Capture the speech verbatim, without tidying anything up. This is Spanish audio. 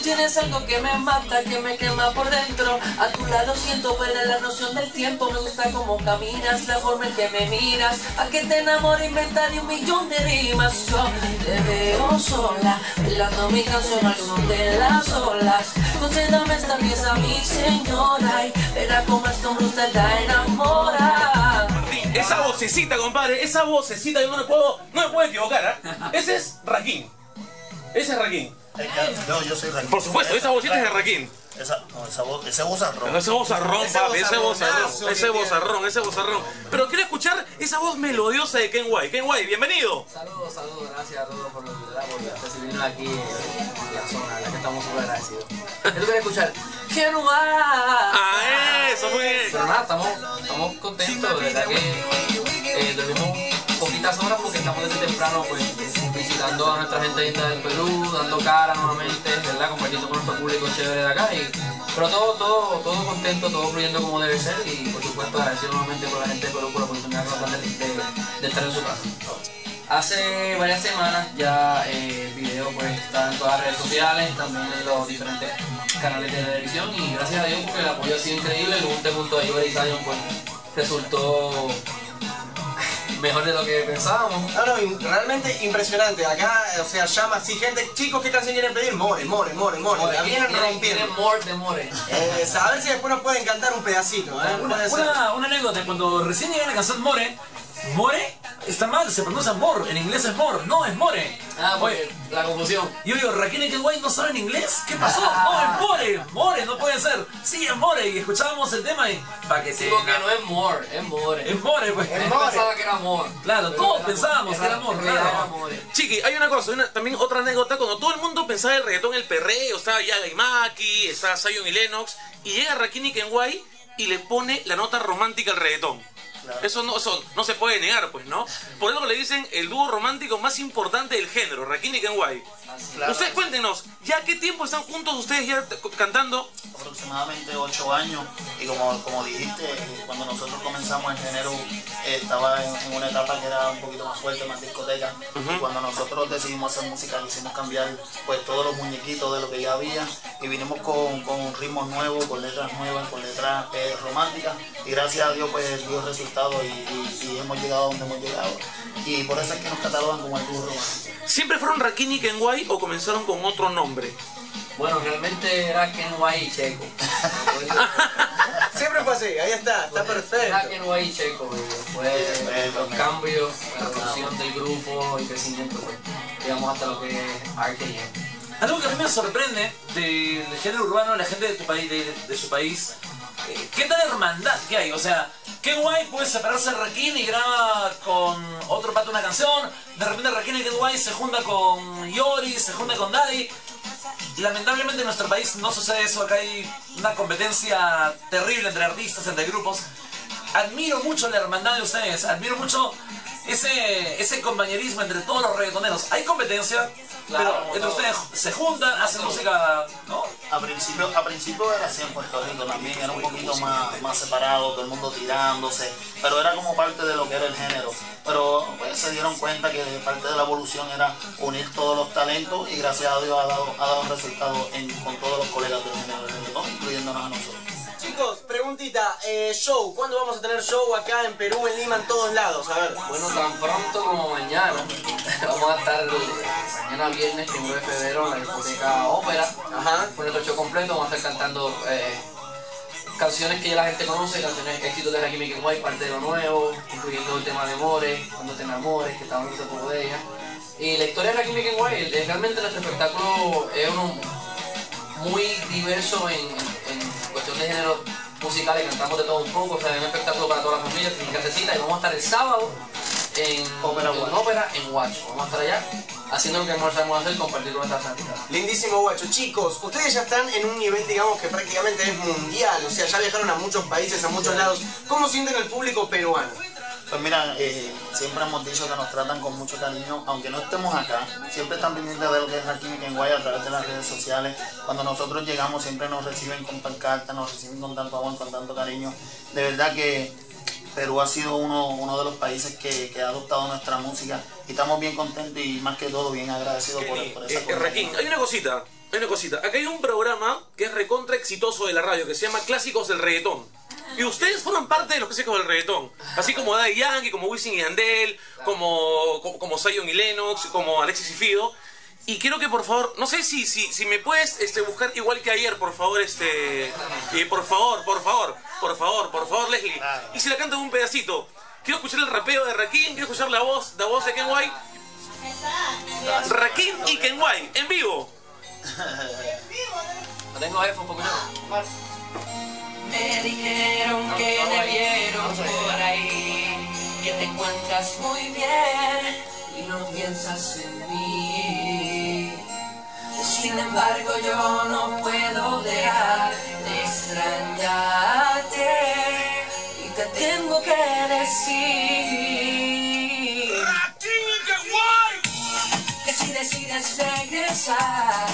tienes algo que me mata, que me quema por dentro. A tu lado siento perder la noción del tiempo. Me gusta cómo caminas, la forma en que me miras. A que te enamore, inventaré un millón de rimas. Yo te veo sola, bailando mi canción al son de las olas. Concédame esta pieza, mi señora, y verá cómo esta hombre usted la enamora. Esa vocecita, compadre, esa vocecita, yo no me puedo, no me puedo equivocar, ¿eh? Ese es Rakim. Ese es Rakim. No, yo soy Rakim. Por supuesto, esa vocita es de Rakim. Esa, no, esa voz, ese vozarrón. Ese vozarrón, papi, ese vozarrón, ese vozarrón, ese vozarrón. Pero quiero escuchar esa voz melodiosa de Ken White. Ken White, bienvenido. Saludos, saludos, gracias a todos por, por recibirnos aquí en la zona, en la que estamos súper agradecidos. Yo quería escuchar Ken White. Ah, eso, muy bien. Pero nada, estamos, estamos contentos, de verdad que eh, dormimos poquitas horas porque estamos desde temprano pues visitando a nuestra gente linda del Perú, dando cara nuevamente, ¿verdad? Compartiendo con nuestro público chévere de acá. Y, pero todo, todo, todo contento, todo fluyendo como debe ser y por supuesto agradecido nuevamente por la gente de Perú por la oportunidad que nos dan de, de, de estar en su casa. Hace varias semanas ya eh, el video pues está en todas las redes sociales, también en los diferentes canales de televisión y gracias a Dios porque el apoyo ha sido increíble. El junte junto a Iber y Zion pues resultó mejor de lo que pensábamos. No, no, realmente impresionante. Acá, o sea, llama así gente. Chicos, ¿qué canción quieren pedir? More, more, more, more. La vienen rompiendo. Tienen more de more. Eh, a ver si después nos pueden cantar un pedacito. ¿eh? Una, una, una anécdota, cuando recién llega la canción More, More está mal, se pronuncia More, en inglés es More, no es More. Ah, porque la confusión. Yo digo, Rakim y Ken White no saben inglés, ¿qué pasó? No, es More, More, no puede ser. Sí, es More, y escuchábamos el tema y... Pa' que sí, porque no es More, es More. Es More, pues. Él pensaba que era More. Claro, todos pensábamos que era More, claro. Chiqui, hay una cosa, una, también otra anécdota, cuando todo el mundo pensaba el reggaetón, el perreo, estaba Yaga y Maki, estaba Zion y Lennox, y llega Rakim y Ken White y le pone la nota romántica al reggaetón. Claro. Eso, no, eso no se puede negar, pues, ¿no? Por eso le dicen el dúo romántico más importante del género, Rakim y Ken White. Claro. Ustedes cuéntenos, ¿ya qué tiempo están juntos ustedes ya cantando? Aproximadamente ocho años y como, como dijiste, cuando nosotros comenzamos el género eh, estaba en, en una etapa que era un poquito más fuerte, más discoteca. Uh-huh. Y cuando nosotros decidimos hacer música quisimos cambiar pues todos los muñequitos de lo que ya había y vinimos con, con ritmos nuevos, con letras nuevas, con letras eh, románticas y gracias a Dios pues dio resultados y, y, y hemos llegado a donde hemos llegado y por eso es que nos catalogan como el dúo romántico. ¿Siempre fueron Rakim y Ken White o comenzaron con otro nombre? Bueno, realmente era Ken White y Checo. Siempre fue así, ahí está, está perfecto. Era Ken White y Checo, fue los cambios, la evolución del grupo y crecimiento, pues, llegamos hasta lo que es R K M. Algo que a mí me sorprende del género urbano de la gente de, tu país, de, de su país, eh, ¿qué tal hermandad que hay? O sea, Ken White puede separarse de Rakim y graba con otro pato una canción, de repente Rakim y Ken White se junta con Yori, se junta con Daddy. Lamentablemente en nuestro país no sucede eso, acá hay una competencia terrible entre artistas, entre grupos. Admiro mucho la hermandad de ustedes, admiro mucho ese, ese compañerismo entre todos los reggaetoneros. Hay competencia, claro, pero entre ustedes se juntan, hacen música, ¿no? A principio, a principio era así en Puerto Rico también, era un poquito más, más separado, todo el mundo tirándose, pero era como parte de lo que era el género. Pero pues, se dieron cuenta que parte de la evolución era unir todos los talentos y gracias a Dios ha dado, ha dado resultados en, con todos los colegas del género del reggaetón, incluyéndonos a nosotros. Chicos, preguntita, eh, show, ¿cuándo vamos a tener show acá en Perú, en Lima, en todos lados? A ver. Bueno, tan pronto como mañana. Vamos a estar mañana viernes, primero de febrero, en la discoteca Ópera. Ajá. Con nuestro show completo, vamos a estar cantando eh, canciones que ya la gente conoce, canciones éxitos de Rakim y Ken White, parte de lo nuevo, incluyendo el tema de More, Cuando te enamores, que estamos hablando un poco de ella. Y la historia de Rakim y Ken White, realmente nuestro espectáculo es uno muy diverso en, en cuestión de género musicales, cantamos de todo un poco, o sea, es un espectáculo para toda la familia, sin casecita, y vamos a estar el sábado en Ópera, en, ópera, en Watch. Vamos a estar allá haciendo lo que no sabemos hacer, compartir con nuestras artistas. Lindísimo, Guacho. Chicos, ustedes ya están en un nivel, digamos, que prácticamente es mundial, o sea, ya viajaron a muchos países, a muchos lados. ¿Cómo sienten el público peruano? Pues mira, eh, siempre hemos dicho que nos tratan con mucho cariño, aunque no estemos acá, siempre están pendientes de lo que es Rakim y Ken White a través de las redes sociales. Cuando nosotros llegamos siempre nos reciben con pancartas, nos reciben con tanto amor, con tanto cariño. De verdad que Perú ha sido uno, uno de los países que, que ha adoptado nuestra música y estamos bien contentos y más que todo bien agradecidos por, por esa eh, eh, Rakim, hay una cosita. Hay una cosita. Acá hay un programa que es recontra exitoso de la radio que se llama Clásicos del Reggaetón. Y ustedes forman parte de los clásicos del reggaetón. Así como Daddy Yankee, como Wisin y Yandel, como, como, como Zion y Lennox, como Alexis y Fido. Y quiero que por favor, no sé si, si, si me puedes este, buscar igual que ayer, por favor, este. Eh, por favor, por favor, por favor, por favor, Leslie. Y si la cantan un pedacito. Quiero escuchar el rapeo de Rakim, quiero escuchar la voz, la voz de Ken White. Rakim y Ken White, en vivo. No tengo jefe un poco yo. Me dijeron que te vieron por ahí, que te encuentras muy bien y no piensas en mí. Sin embargo yo no puedo dejar de extrañarte y te tengo que decir que si decides regresar